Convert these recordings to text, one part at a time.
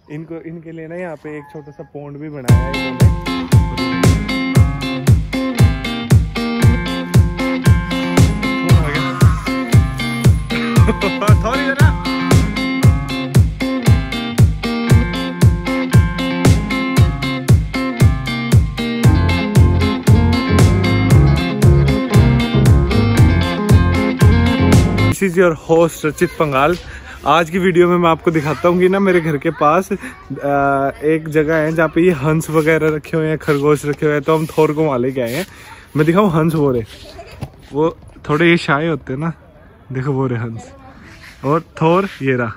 इनको इनके लिए ना यहाँ पे एक छोटा सा पॉन्ड भी बनाया है इन्होंने। थोड़ी देर ना दिस इज योर होस्ट रचित पंगाल। आज की वीडियो में मैं आपको दिखाता हूँ कि ना मेरे घर के पास एक जगह है जहाँ पे ये हंस वगैरह रखे हुए हैं, खरगोश रखे हुए हैं। तो हम थोर को वहाँ लेके आए हैं। मैं दिखाऊँ हंस वो रहे, वो थोड़े ये शाय होते हैं ना, देखो वो रहे हंस और थोर ये रहा।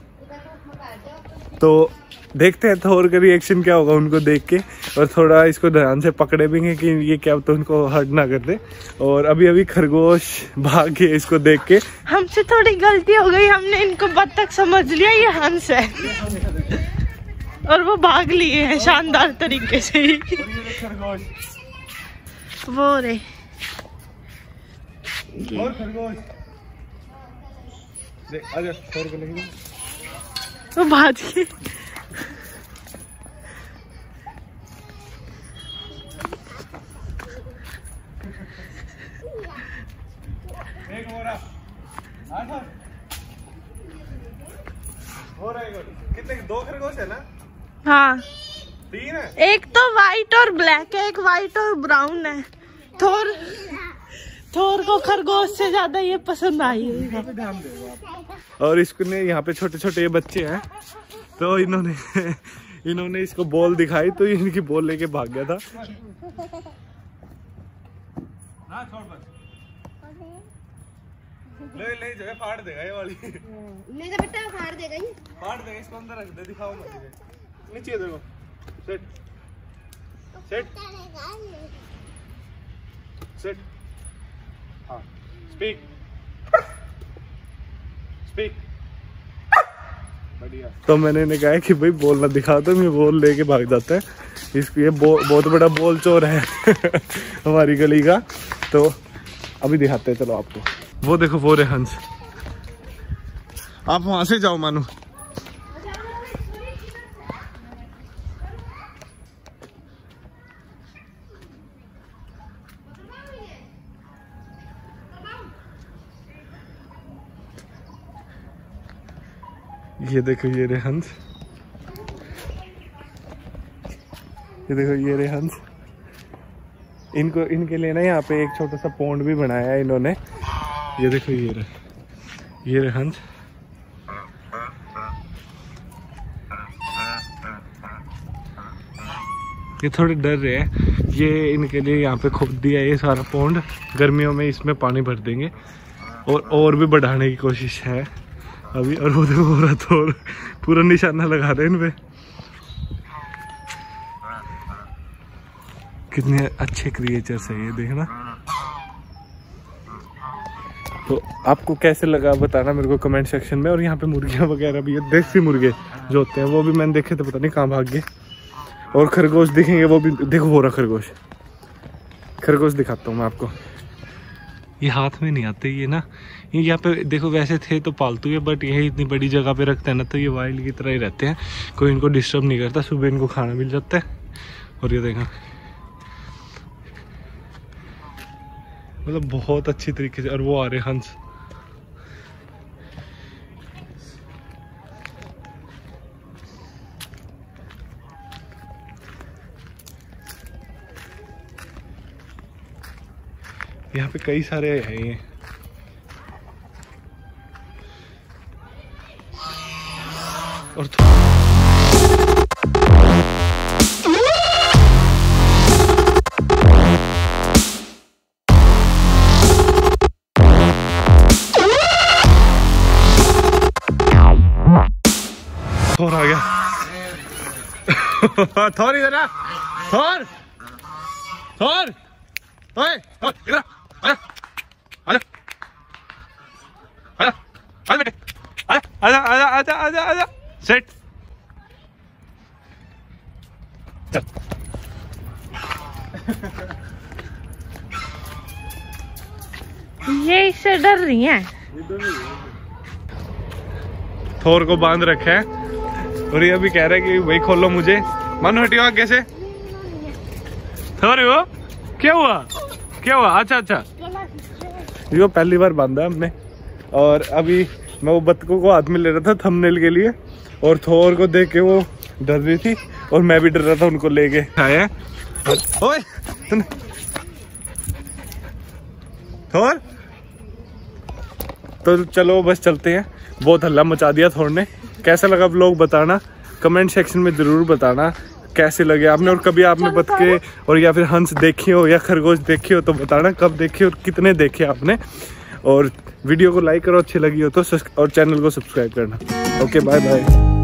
तो देखते हैं थोर का रिएक्शन क्या होगा उनको देख के, और थोड़ा इसको ध्यान से पकड़े भी हैं कि ये क्या तो उनको हर्ट ना कर दे। और अभी अभी खरगोश भाग गए इसको देख के। हमसे थोड़ी गलती हो गई, हमने इनको बत्तख समझ लिया, ये हंस है और वो भाग लिए हैं शानदार तरीके से ही। वो रे वो भाग गए। कितने दो खरगोश है ना? हाँ 3 है। एक तो वाइट और ब्लैक है, एक वाइट और ब्राउन है। थोर को खरगोश से ज्यादा ये पसंद आई है। और इसको ने यहाँ पे छोटे छोटे बच्चे हैं, तो इन्होंने इसको बॉल दिखाई तो इनकी बॉल लेके भाग गया था। ले जो है फाड़ देगा ये वाली। नहीं तो बेटा फाड़ देगा ही। फाड़ देगा, इसको अंदर रख दे, दिखाओ मत। नीचे देखो, सेट सेट सेट। हाँ स्पीक स्पीक। बढ़िया। तो मैंने इन्हें कहा कि भाई बॉल ना दिखा, तो मैं बॉल लेके भाग जाता है। इसको ये बहुत बड़ा बॉल चोर है हमारी गली का। तो अभी दिखाते हैं चलो आपको। वो देखो वो रे हंस, आप वहां से जाओ मानो। ये देखो ये रे हंस, ये देखो ये रे हंस। इनके लिए ना यहाँ पे एक छोटा सा पॉन्ड भी बनाया है इन्होंने। ये देखो ये रे हंस। ये थोड़े डर रहे हैं, ये इनके लिए यहाँ पे खोद दिया है ये सारा पॉन्ड। गर्मियों में इसमें पानी भर देंगे और भी बढ़ाने की कोशिश है अभी। और वो देखो हो रहा थोड़ा पूरा निशाना लगा रहे हैं इन पे। कितने अच्छे क्रिएचर्स है ये, देखना। तो आपको कैसे लगा बताना मेरे को कमेंट सेक्शन में। और यहाँ पे मुर्गियाँ वगैरह भी है, देसी मुर्गे जो होते हैं वो भी मैंने देखे, तो पता नहीं कहाँ भाग गए। और खरगोश दिखेंगे वो भी, देखो वो रहा खरगोश दिखाता हूँ मैं आपको। ये हाथ में नहीं आते ये ना, ये यहाँ पे देखो वैसे थे तो पालतू है, बट ये इतनी बड़ी जगह पे रखते हैं ना, तो ये वाइल्ड की तरह ही रहते हैं, कोई इनको डिस्टर्ब नहीं करता। सुबह इनको खाना मिल जाता है। और ये देखा मतलब बहुत अच्छी तरीके से। और वो आ रहे हंस, यहाँ पे कई सारे हैं ये। और थोर आ गया थोर इधर आ, थोर थोर ओए इधर आजा आजा आजा बेटे आजा आजा आजा आजा आजा सेट चल। ये इससे डर रही हैं। थोर को बांध रखे हैं और ये अभी कह रहा है कि वही खोलो मुझे। मानो हटियो आगे से। हो क्या हुआ क्या हुआ? अच्छा ये पहली बार बांधा हमने। और अभी मैं वो बत्तखों को हाथ में ले रहा था थंबनेल के लिए, और थोर को देख के वो डर रही थी और मैं भी डर रहा था उनको लेके आए। ओए थोर, तो चलो बस चलते हैं। बहुत हल्ला मचा दिया थोर ने। कैसा लगा व्लॉग बताना, कमेंट सेक्शन में जरूर बताना कैसे लगे आपने, और कभी आपने बतखे और या फिर हंस देखी हो या खरगोश देखी हो तो बताना कब देखे और कितने देखे आपने। और वीडियो को लाइक करो अच्छी लगी हो तो, और चैनल को सब्सक्राइब करना। Okay bye bye.